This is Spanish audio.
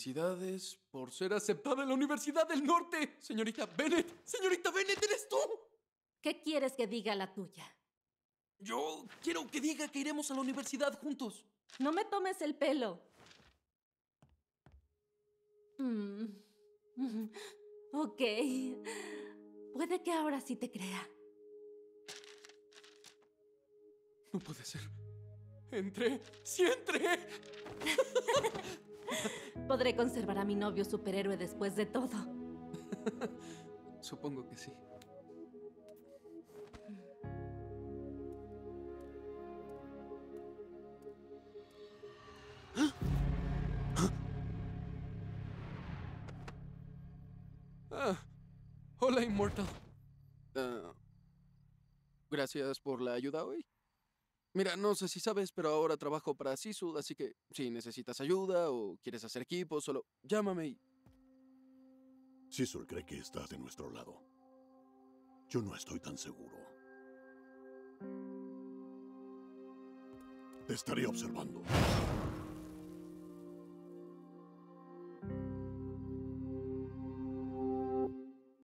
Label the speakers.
Speaker 1: Felicidades por ser aceptada en la Universidad del Norte, señorita Bennett. Señorita Bennett, ¿eres tú?
Speaker 2: ¿Qué quieres que diga la tuya?
Speaker 1: Yo quiero que diga que iremos a la universidad juntos.
Speaker 2: No me tomes el pelo. Ok. Puede que ahora sí te crea.
Speaker 1: No puede ser. Entré. ¡Sí entré!
Speaker 2: Podré conservar a mi novio superhéroe después de todo.
Speaker 1: Supongo que sí. Hola, Immortal. Gracias por la ayuda hoy. Mira, no sé si sabes, pero ahora trabajo para Sisud, así que si necesitas ayuda o quieres hacer equipo, solo llámame y...
Speaker 3: Sissul cree que estás de nuestro lado. Yo no estoy tan seguro. Te estaré observando.